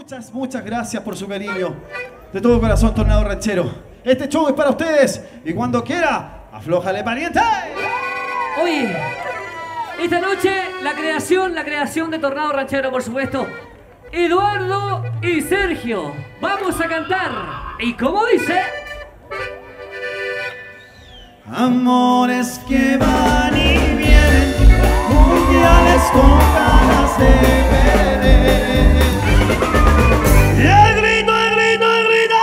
Muchas gracias por su cariño. De todo corazón, Tornado Ranchero. Este show es para ustedes. Y cuando quiera, aflójale, pariente. Oye, esta noche la creación de Tornado Ranchero, por supuesto. Eduardo y Sergio. Vamos a cantar. ¿Y cómo dice? Amores que van y vienen, mundiales con ganas de perder. ¡Y el grito, el grito, el grito!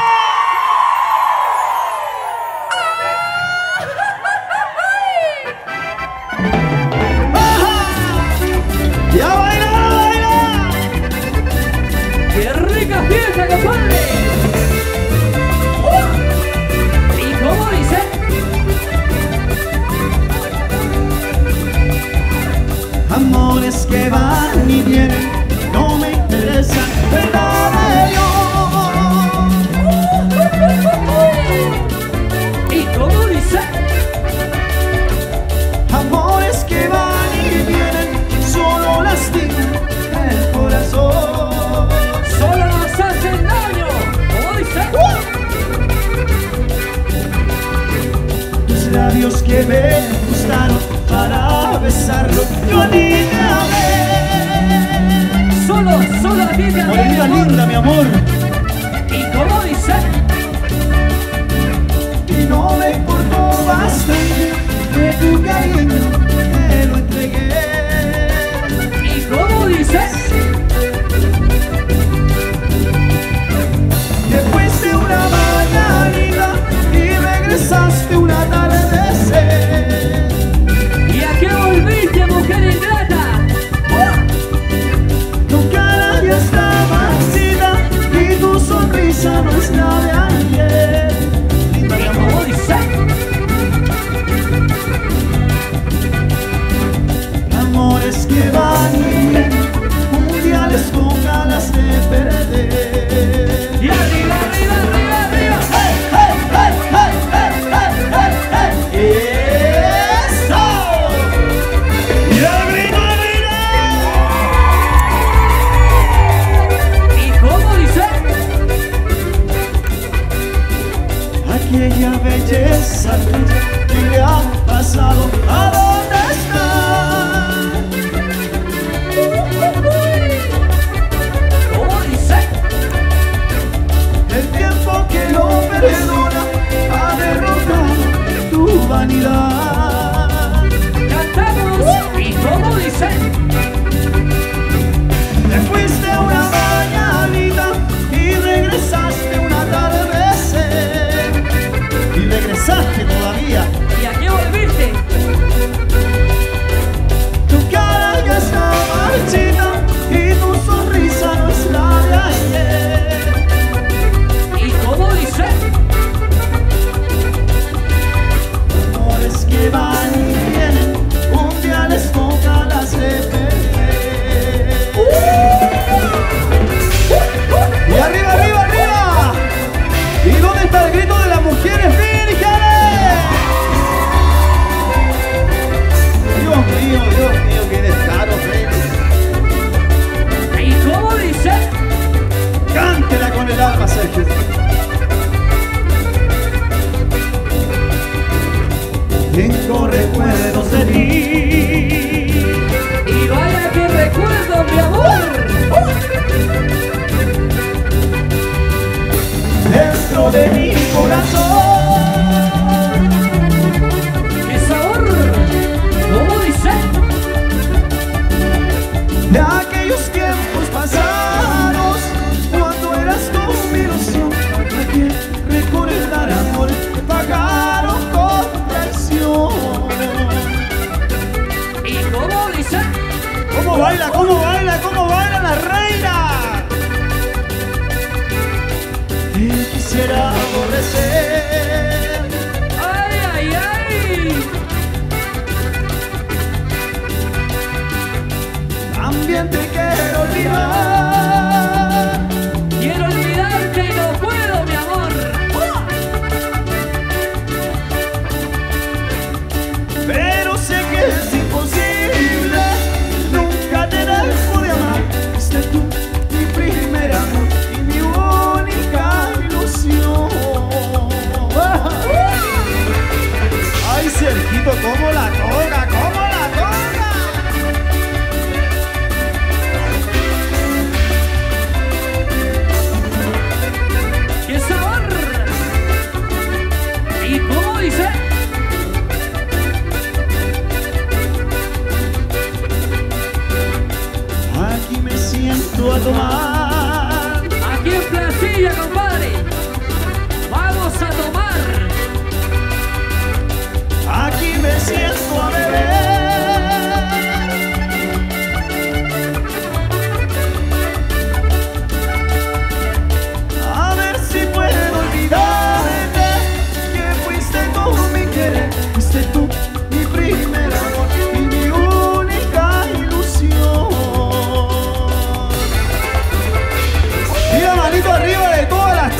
¡Y a bailar, a bailar! ¡Qué rica fiesta, compadre! ¿Y cómo dice? Amores que van y vienen, no me interesan, ¿verdad de Dios? ¿Y cómo dice? Amores que van y vienen, solo lastiman el corazón. Solo nos hacen daño. ¿Cómo dice? Tus labios que me gustaron para besarlo, yo ni te amé. Solo a ti te amé. Morenita linda, mi amor. ¿Y cómo dice? Y no me importó bastante de tu cariño, te lo entregué. ¿Y cómo dice? Te fuiste una mañanita y regresaste una atardecer. ¿Y a qué volviste, mujer ingrata? Tu cara ya está marchita y tu sonrisa no es la de ayer. Linda, mi ¿Y amor. cómo dice?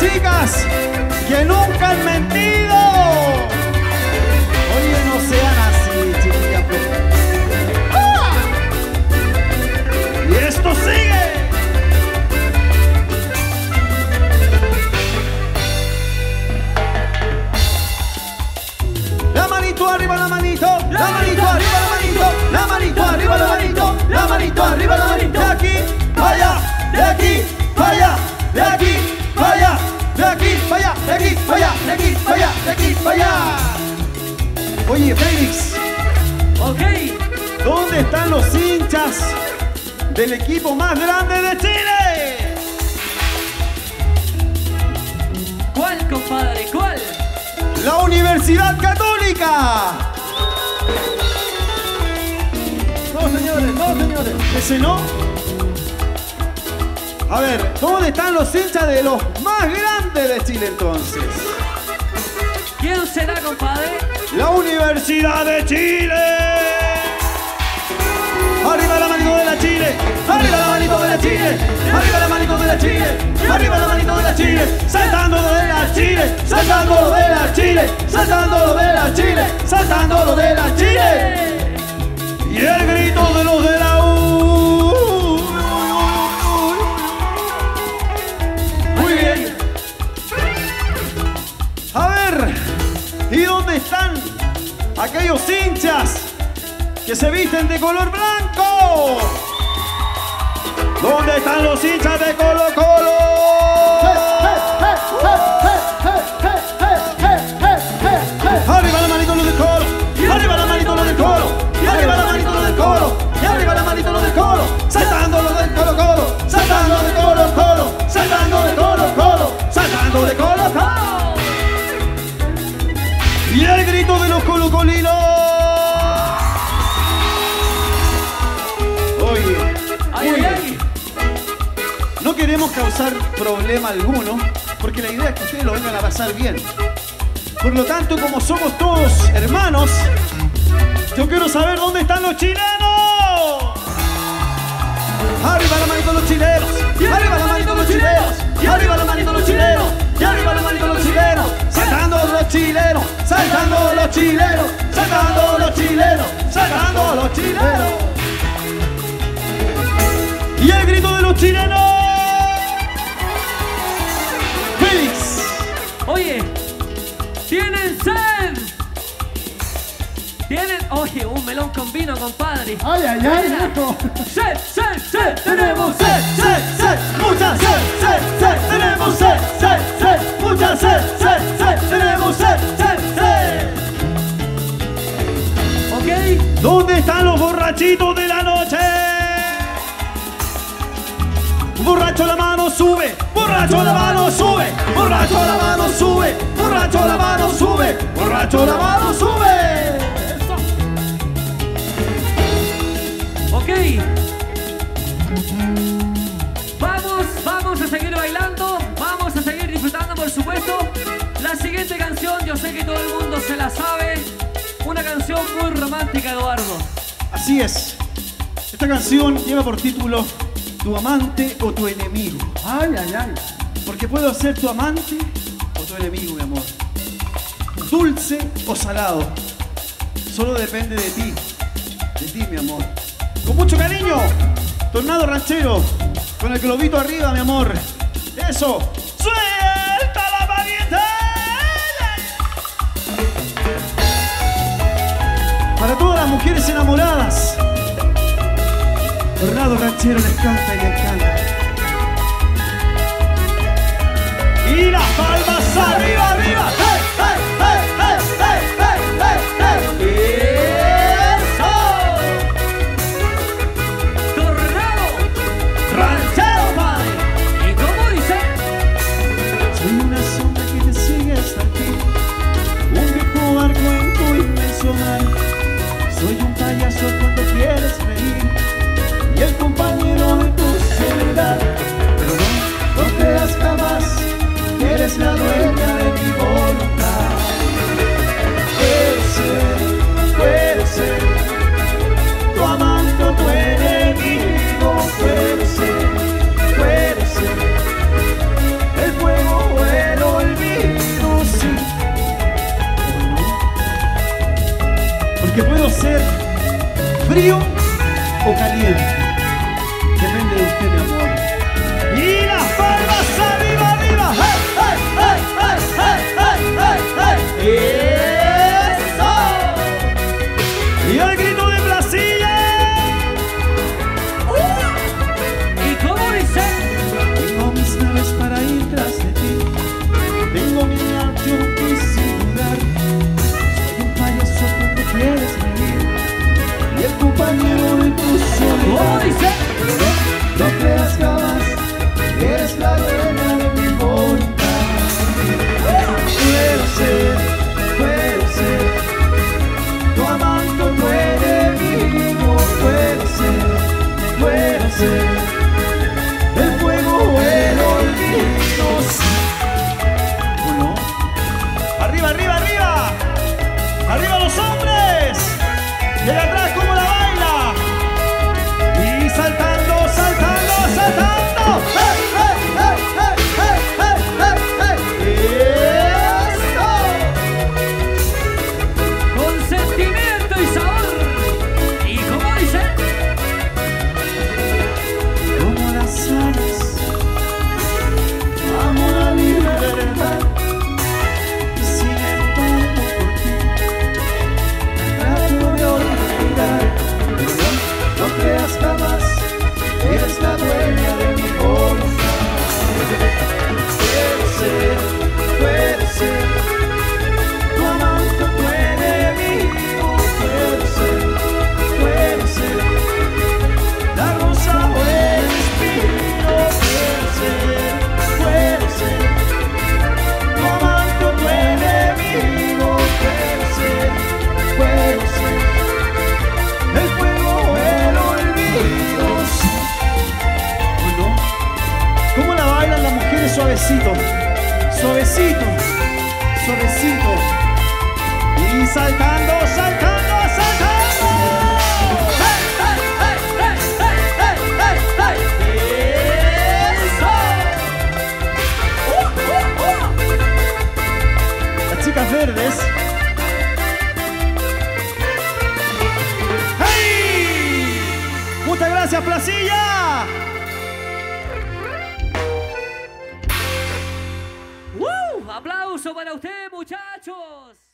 chicas que nunca han mentido. Oye, no sean así, chiquillas. ¡Ah! Y esto sigue. La manito arriba, la manito, la manito arriba, la manito, la manito arriba, la manito, la manito arriba, la manito. De aquí, vaya, de aquí, vaya, de aquí, vaya, de aquí, vaya, de aquí, vaya, de aquí, vaya, de aquí, vaya. Oye, Félix. Ok. ¿Dónde están los hinchas del equipo más grande de Chile? ¿Cuál, compadre? ¿Cuál? La Universidad Católica. No, señores. Ese no. A ver, ¿dónde están los hinchas de los más grandes de Chile entonces? ¿Quién será, compadre? La Universidad de Chile. Arriba la manito de la Chile. Arriba la manito de la Chile. Arriba la manito de la Chile. Arriba la manito de la Chile. Saltándolo de la Chile. Saltándolo de la Chile. Saltándolo de la Chile. Saltándolo de la Chile. Y el grito de los de la U. Muy bien. A ver, ¿y dónde están aquellos hinchas que se visten de color blanco? ¿Dónde están los hinchas de Colo Colo? Arriba la manito los del Colo. Arriba la manito los del Colo. Y arriba la manito los del Colo. Y arriba la manito los del Colo. Saltando los del Colo Colo. Saltando de Colo Colo. Saltando de Colo Colo. Saltando de Colo Colo. Y el grito de los colocolinos. Oye, Ay, ay, ay. no queremos causar problema alguno, porque la idea es que ustedes lo vengan a pasar bien. Por lo tanto, como somos todos hermanos, yo quiero saber dónde están los chilenos. Arriba la manito los chilenos. Y arriba la manito los chilenos. Y arriba la manito los chilenos. Y arriba la manito los chilenos. Saltando los chilenos. Saltando los chilenos. Saltando los chilenos. Saltando los chilenos. Y el grito de los chilenos. Félix. Oye, ¿tienen sed? ¿Tienen? Oye, un melón con vino, compadre. Ay, ay, ay, loco. ¡Sed, sed, sed! ¡Tenemos Sed, sed, sed, mucha sed, sed, sed, tenemos sed, sed, sed, mucha sed, sed, sed, tenemos sed, sed, sed. ¿Ok? ¿Dónde están los borrachitos de la noche? Borracho la mano sube, borracho la mano sube, borracho la mano sube, borracho la mano sube, borracho la mano sube. Ok. Vamos a seguir bailando, vamos a seguir disfrutando, por supuesto. La siguiente canción, yo sé que todo el mundo se la sabe. Una canción muy romántica, Eduardo. Así es. Esta canción lleva por título Tu amante o tu enemigo. Ay, ay, ay. Porque puedo ser tu amante o tu enemigo, mi amor. Dulce o salado. Solo depende de ti. De ti, mi amor. Con mucho cariño, Tornado Ranchero. Con el globito arriba, mi amor. Eso. ¡Suelta la parienta! Para todas las mujeres enamoradas, Tornado Ranchero les canta y les canta. Y las palmas arriba, arriba. ¡Hey, hey, hey, hey, hey, hey, hey, hey! ¡Eso! Tornado ¡Ranchero, padre! ¿Y cómo dice? Soy una sombra que te sigue hasta aquí, un viejo barco en tu inmenso mar. Soy un payaso cuando quieres reír y el compañero de tus ¿Frío o caliente? Depende de usted, mi amor. Y las palmas arriba, arriba. ¡Hey, hey, hey, hey, hey, hey, hey, hey! ¡Eso! Y el grito de Blasilla. ¿Y cómo dice? Tengo mis naves para ir tras de ti. Tengo mi avión y sin dudar soy un payaso cuando quieres venir y el compañero de tu soledad. ¿Cómo dice? No creas jamás que eres la dueña de mi voluntad. Puedo ser tu amante, tu enemigo. Puedo ser el fuego o el olvido. Uno. Arriba, arriba, arriba. Arriba los hombres. Y de atrás como la baila. Y saltando, saltando, saltando. ¡Hey, hey, hey, hey, hey, hey, hey, hey! ¡Eso! Con sentimiento y sabor. ¿Y cómo dice? Como las aves, amo la libertad. Y sin embargo por ti trato de olvidar. Pero no creas jamás que eres la dueña de mi voluntad. Puedo ser tu amante, tu enemigo. Puedo ser la rosa o el espino. Puedo ser tu amante, tu enemigo. Puedo ser el fuego o el olvido. Bueno, ¿cómo la bailan las mujeres suavecito? Suavecito, suavecito. Y saltando, saltando, saltando. ¡Hey, hey, hey, hey, hey, hey, hey, hey! ¡Eso! Las chicas verdes. ¡Hey! Muchas gracias, Placilla. ¡Aplauso para usted, muchachos!